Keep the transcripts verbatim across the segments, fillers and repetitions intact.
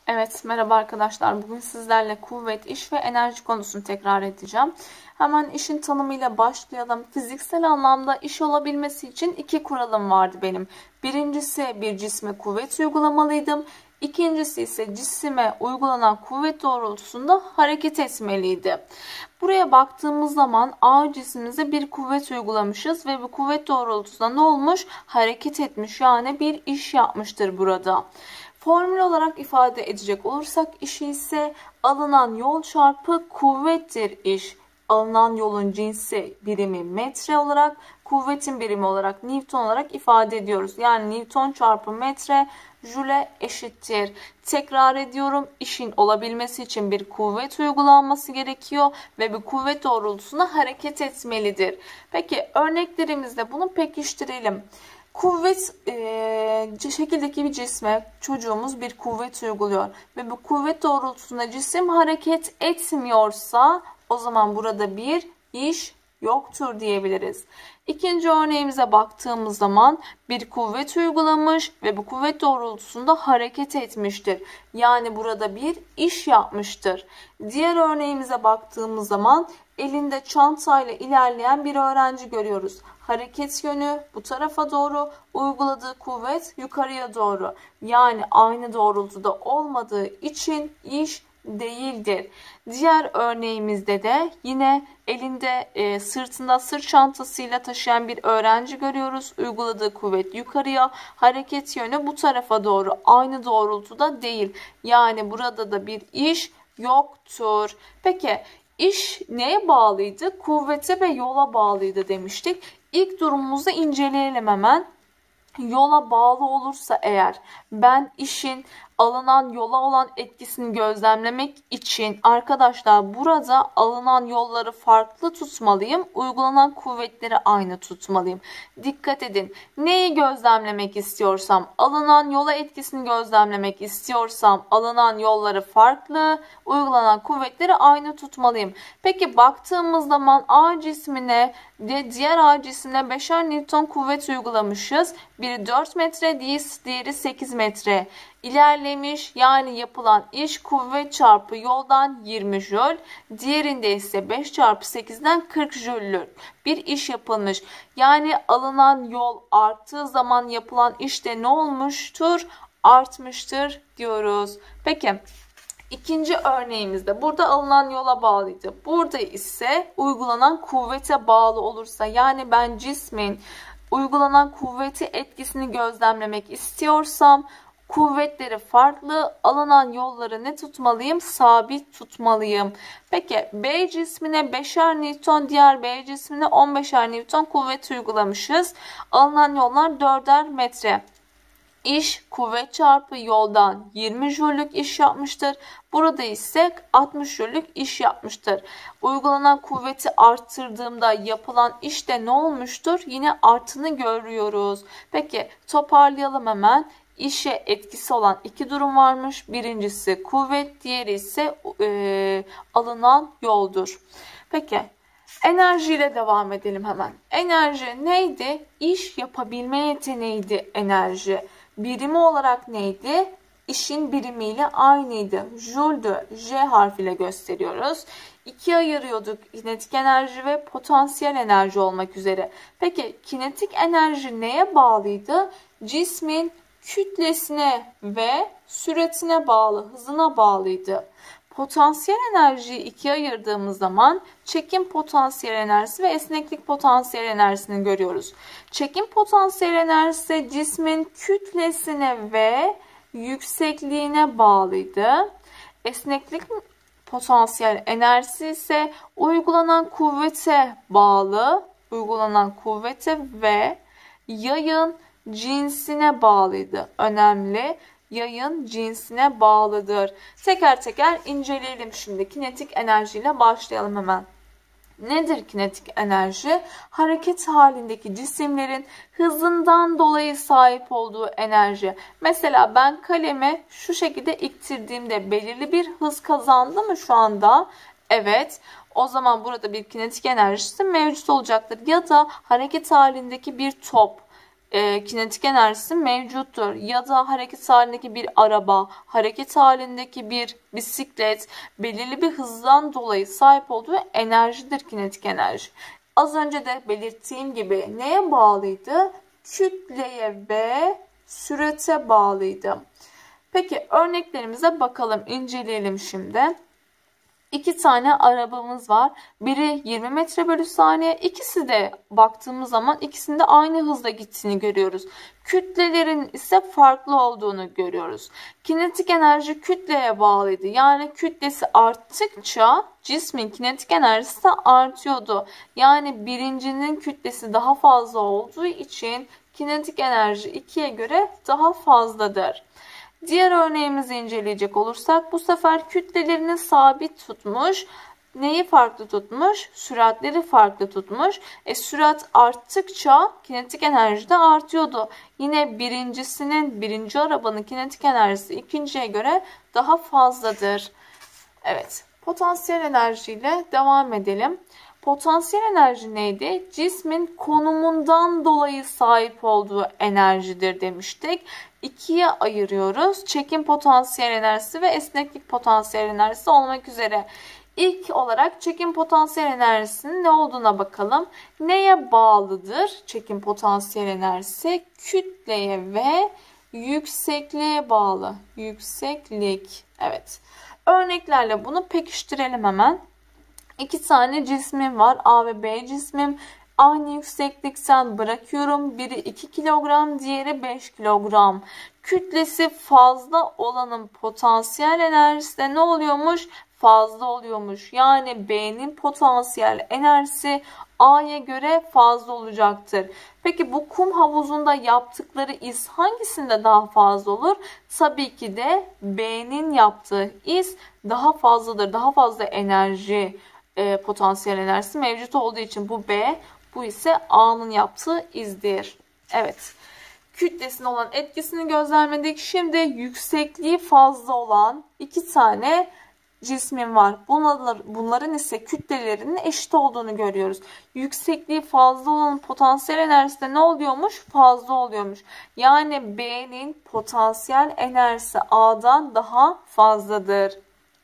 Evet, merhaba arkadaşlar. Bugün sizlerle kuvvet, iş ve enerji konusunu tekrar edeceğim. Hemen işin tanımıyla başlayalım. Fiziksel anlamda iş olabilmesi için iki kuralım vardı benim. Birincisi, bir cisme kuvvet uygulamalıydım. İkincisi ise cisime uygulanan kuvvet doğrultusunda hareket etmeliydi. Buraya baktığımız zaman A cismimize bir kuvvet uygulamışız ve bu kuvvet doğrultusunda ne olmuş? Hareket etmiş, yani bir iş yapmıştır burada. Formül olarak ifade edecek olursak işi ise alınan yol çarpı kuvvettir iş. Alınan yolun cinsi birimi metre olarak, kuvvetin birimi olarak Newton olarak ifade ediyoruz. Yani Newton çarpı metre jüle eşittir. Tekrar ediyorum, işin olabilmesi için bir kuvvet uygulanması gerekiyor ve bu kuvvet doğrultusunda hareket etmelidir. Peki örneklerimizde bunu pekiştirelim. Kuvvet e, şekildeki bir cisme çocuğumuz bir kuvvet uyguluyor ve bu kuvvet doğrultusunda cisim hareket etmiyorsa o zaman burada bir iş yoktur diyebiliriz. İkinci örneğimize baktığımız zaman bir kuvvet uygulamış ve bu kuvvet doğrultusunda hareket etmiştir. Yani burada bir iş yapmıştır. Diğer örneğimize baktığımız zaman elinde çantayla ilerleyen bir öğrenci görüyoruz. Hareket yönü bu tarafa doğru, uyguladığı kuvvet yukarıya doğru. Yani aynı doğrultuda olmadığı için iş değildir. Diğer örneğimizde de yine elinde e, sırtında sırt çantasıyla taşıyan bir öğrenci görüyoruz. Uyguladığı kuvvet yukarıya, hareket yönü bu tarafa doğru, aynı doğrultuda değil. Yani burada da bir iş yoktur. Peki iş neye bağlıydı? Kuvvete ve yola bağlıydı demiştik. İlk durumumuzu inceleyelim hemen. Yola bağlı olursa eğer ben işin alınan yola olan etkisini gözlemlemek için arkadaşlar burada alınan yolları farklı tutmalıyım. Uygulanan kuvvetleri aynı tutmalıyım. Dikkat edin. Neyi gözlemlemek istiyorsam, alınan yola etkisini gözlemlemek istiyorsam alınan yolları farklı, uygulanan kuvvetleri aynı tutmalıyım. Peki baktığımız zaman A cismine ve diğer A cismine beşer Newton kuvvet uygulamışız. Biri dört metre, diğeri sekiz metre ilerlemiş. Yani yapılan iş kuvvet çarpı yoldan yirmi jül. Diğerinde ise beş çarpı sekizden kırk jüllük bir iş yapılmış. Yani alınan yol arttığı zaman yapılan iş de ne olmuştur? Artmıştır diyoruz. Peki İkinci örneğimizde burada alınan yola bağlıydı. Burada ise uygulanan kuvvete bağlı olursa, yani ben cismin uygulanan kuvveti etkisini gözlemlemek istiyorsam kuvvetleri farklı, alınan yolları ne tutmalıyım? Sabit tutmalıyım. Peki B cismine beşer Newton, diğer B cismine on beşer Newton kuvvet uygulamışız. Alınan yollar dörder metre. İş kuvvet çarpı yoldan yirmi jüllük iş yapmıştır. Burada ise altmış jüllük iş yapmıştır. Uygulanan kuvveti arttırdığımda yapılan iş de ne olmuştur? Yine artını görüyoruz. Peki toparlayalım hemen. İşe etkisi olan iki durum varmış. Birincisi kuvvet, diğeri ise e, alınan yoldur. Peki enerjiyle devam edelim hemen. Enerji neydi? İş yapabilme yeteneğiydi enerji. Birimi olarak neydi? İşin birimiyle aynıydı. Joule'du. J harfiyle gösteriyoruz. İkiye ayırıyorduk kinetik enerji ve potansiyel enerji olmak üzere. Peki kinetik enerji neye bağlıydı? Cismin kütlesine ve süratine bağlı, hızına bağlıydı. Potansiyel enerjiyi ikiye ayırdığımız zaman çekim potansiyel enerjisi ve esneklik potansiyel enerjisini görüyoruz. Çekim potansiyel enerjisi cismin kütlesine ve yüksekliğine bağlıydı. Esneklik potansiyel enerjisi ise uygulanan kuvvete bağlı, uygulanan kuvvete ve yayın cinsine bağlıydı. Önemli. Yayın cinsine bağlıdır. Teker teker inceleyelim şimdi. Kinetik enerjiyle başlayalım hemen. Nedir kinetik enerji? Hareket halindeki cisimlerin hızından dolayı sahip olduğu enerji. Mesela ben kalemi şu şekilde ittirdiğimde belirli bir hız kazandı mı şu anda? Evet. O zaman burada bir kinetik enerjisi mevcut olacaktır. Ya da hareket halindeki bir top e, kinetik enerjisi mevcuttur. Ya da hareket halindeki bir araba, hareket halindeki bir bisiklet belirli bir hızdan dolayı sahip olduğu enerjidir kinetik enerji. Az önce de belirttiğim gibi neye bağlıydı? Kütleye ve sürate bağlıydı. Peki örneklerimize bakalım, inceleyelim şimdi. İki tane arabamız var. Biri yirmi metre bölü saniye. İkisi de baktığımız zaman ikisinde aynı hızla gittiğini görüyoruz. Kütlelerin ise farklı olduğunu görüyoruz. Kinetik enerji kütleye bağlıydı. Yani kütlesi arttıkça cismin kinetik enerjisi de artıyordu. Yani birincinin kütlesi daha fazla olduğu için kinetik enerji ikiye göre daha fazladır. Diğer örneğimizi inceleyecek olursak bu sefer kütlelerini sabit tutmuş. Neyi farklı tutmuş? Süratleri farklı tutmuş. E, sürat arttıkça kinetik enerji de artıyordu. Yine birincisinin, birinci arabanın kinetik enerjisi ikinciye göre daha fazladır. Evet, potansiyel enerjiyle devam edelim. Potansiyel enerji neydi? Cismin konumundan dolayı sahip olduğu enerjidir demiştik. İkiye ayırıyoruz. Çekim potansiyel enerjisi ve esneklik potansiyel enerjisi olmak üzere. İlk olarak çekim potansiyel enerjisinin ne olduğuna bakalım. Neye bağlıdır çekim potansiyel enerjisi? Kütleye ve yüksekliğe bağlı. Yükseklik. Evet. Örneklerle bunu pekiştirelim hemen. İki tane cismim var. A ve B cismim. Aynı yükseklikten bırakıyorum. Biri iki kilogram, diğeri beş kilogram. Kütlesi fazla olanın potansiyel enerjisi de ne oluyormuş? Fazla oluyormuş. Yani B'nin potansiyel enerjisi A'ya göre fazla olacaktır. Peki bu kum havuzunda yaptıkları iz hangisinde daha fazla olur? Tabii ki de B'nin yaptığı iz daha fazladır. Daha fazla enerji, e, potansiyel enerjisi mevcut olduğu için bu B, bu ise A'nın yaptığı izdir. Evet. Kütlesine olan etkisini gözlemledik. Şimdi yüksekliği fazla olan iki tane cismin var. Bunlar, bunların ise kütlelerinin eşit olduğunu görüyoruz. Yüksekliği fazla olan potansiyel enerjisi de ne oluyormuş? Fazla oluyormuş. Yani B'nin potansiyel enerjisi A'dan daha fazladır.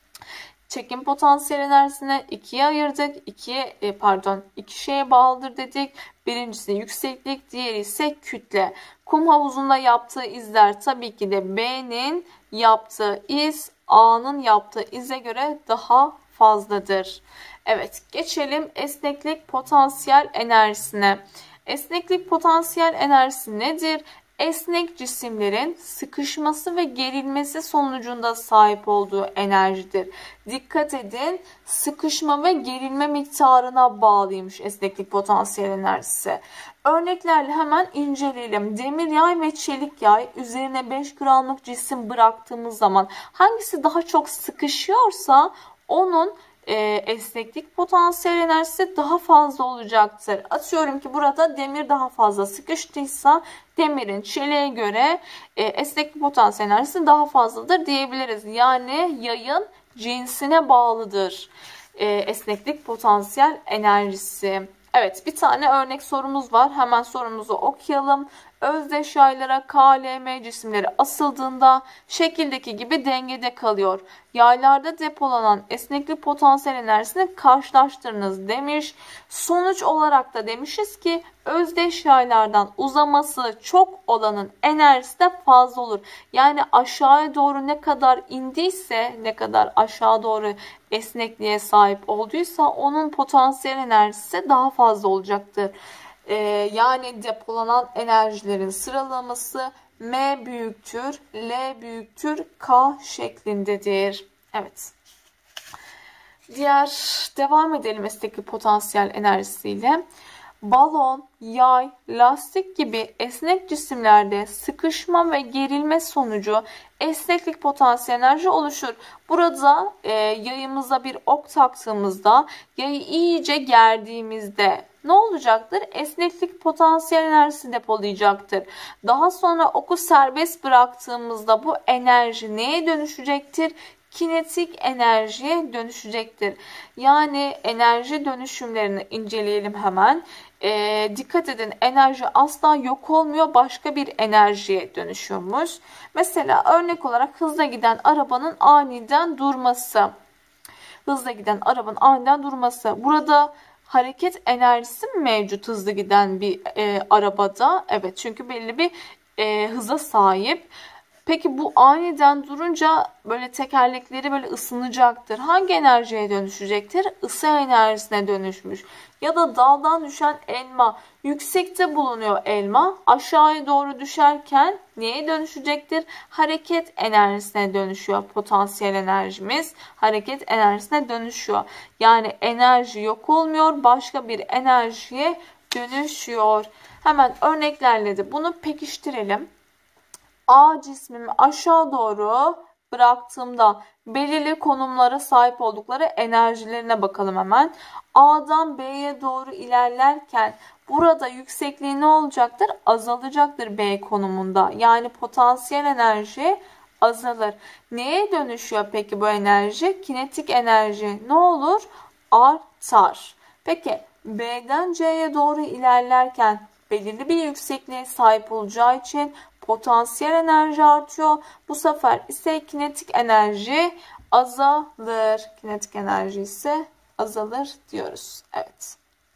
Çekim potansiyel enerjisini ikiye ayırdık. İkiye, pardon, iki şeye bağlıdır dedik. Birincisi yükseklik, diğeri ise kütle. Kum havuzunda yaptığı izler tabii ki de B'nin yaptığı iz A'nın yaptığı ize göre daha fazladır. Evet, geçelim esneklik potansiyel enerjisine. Esneklik potansiyel enerjisi nedir? Esnek cisimlerin sıkışması ve gerilmesi sonucunda sahip olduğu enerjidir. Dikkat edin, sıkışma ve gerilme miktarına bağlıymış esneklik potansiyel enerjisi. Örneklerle hemen inceleyelim. Demir yay ve çelik yay üzerine beş gramlık cisim bıraktığımız zaman hangisi daha çok sıkışıyorsa onun e, esneklik potansiyel enerjisi daha fazla olacaktır. Atıyorum ki burada demir daha fazla sıkıştıysa demirin çeliğe göre e, esneklik potansiyel enerjisi daha fazladır diyebiliriz. Yani yayın cinsine bağlıdır e, esneklik potansiyel enerjisi. Evet, bir tane örnek sorumuz var. Hemen sorumuzu okuyalım. Özdeş yaylara K, L, M cisimleri asıldığında şekildeki gibi dengede kalıyor. Yaylarda depolanan esneklik potansiyel enerjisini karşılaştırınız demiş. Sonuç olarak da demişiz ki özdeş yaylardan uzaması çok olanın enerjisi de fazla olur. Yani aşağıya doğru ne kadar indiyse, ne kadar aşağı doğru esnekliğe sahip olduysa onun potansiyel enerjisi daha fazla olacaktır. Ee, yani depolanan enerjilerin sıralaması M büyüktür, L büyüktür, K şeklindedir. Evet. Diğer devam edelim esneklik potansiyel enerjisiyle. Balon, yay, lastik gibi esnek cisimlerde sıkışma ve gerilme sonucu esneklik potansiyel enerji oluşur. Burada e, yayımıza bir ok taktığımızda yayı iyice gerdiğimizde ne olacaktır? Esneklik potansiyel enerjisi depolayacaktır. Daha sonra oku serbest bıraktığımızda bu enerji neye dönüşecektir? kinetik enerjiye dönüşecektir. Yani enerji dönüşümlerini inceleyelim hemen. E, dikkat edin, enerji asla yok olmuyor, başka bir enerjiye dönüşüyormuş. Mesela örnek olarak hızla giden arabanın aniden durması. Hızla giden arabanın aniden durması. Burada hareket enerjisi mi mevcut hızlı giden bir e, arabada? Evet, çünkü belli bir e, hıza sahip. Peki bu aniden durunca böyle tekerlekleri böyle ısınacaktır. Hangi enerjiye dönüşecektir? Isı enerjisine dönüşmüş. Ya da daldan düşen elma. Yüksekte bulunuyor elma. Aşağıya doğru düşerken neye dönüşecektir? Hareket enerjisine dönüşüyor. Potansiyel enerjimiz hareket enerjisine dönüşüyor. Yani enerji yok olmuyor, başka bir enerjiye dönüşüyor. Hemen örneklerle de bunu pekiştirelim. A cismimi aşağı doğru bıraktığımda belirli konumlara sahip oldukları enerjilerine bakalım hemen. A'dan B'ye doğru ilerlerken burada yüksekliği ne olacaktır? Azalacaktır B konumunda. Yani potansiyel enerji azalır. Neye dönüşüyor peki bu enerji? Kinetik enerji ne olur? Artar. Peki B'den C'ye doğru ilerlerken belirli bir yüksekliğe sahip olacağı için potansiyel enerji artıyor. Bu sefer ise kinetik enerji azalır. Kinetik enerji ise azalır diyoruz. Evet.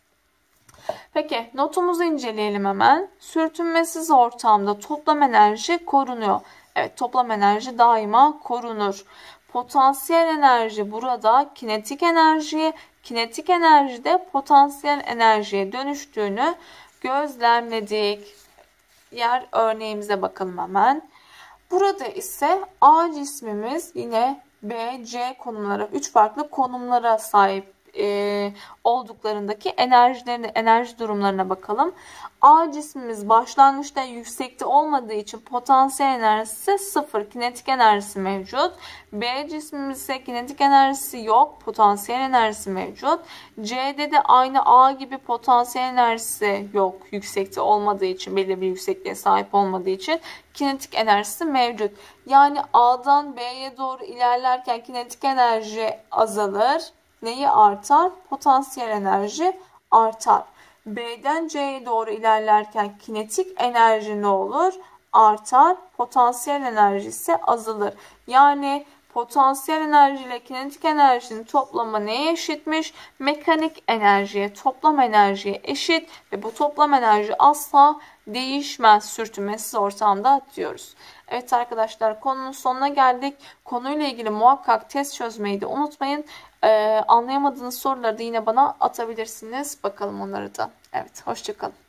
Peki notumuzu inceleyelim hemen. Sürtünmesiz ortamda toplam enerji korunuyor. Evet, toplam enerji daima korunur. Potansiyel enerji burada kinetik enerjiye, kinetik enerjide potansiyel enerjiye dönüştüğünü gözlemledik. Diğer örneğimize bakalım hemen. Burada ise A cismimiz yine B, C konumlara, üç farklı konumlara sahip e, olduklarındaki enerjilerini, enerji durumlarına bakalım. A cismimiz başlangıçta yüksekte olmadığı için potansiyel enerjisi sıfır, kinetik enerjisi mevcut. B cismimiz ise kinetik enerjisi yok, potansiyel enerjisi mevcut. C'de de aynı A gibi potansiyel enerjisi yok, yüksekte olmadığı için, belli bir yüksekliğe sahip olmadığı için kinetik enerjisi mevcut. Yani A'dan B'ye doğru ilerlerken kinetik enerji azalır. Neyi artar? Potansiyel enerji artar. B'den C'ye doğru ilerlerken kinetik enerji ne olur? Artar. Potansiyel enerji ise azalır. Yani potansiyel enerji ile kinetik enerjinin toplamı neye eşitmiş? Mekanik enerjiye, toplam enerjiye eşit ve bu toplam enerji asla değişmez sürtünmesiz ortamda diyoruz. Evet arkadaşlar, konunun sonuna geldik. Konuyla ilgili muhakkak test çözmeyi de unutmayın. Ee, anlayamadığınız soruları da yine bana atabilirsiniz. Bakalım onları da. Evet, hoşça kalın.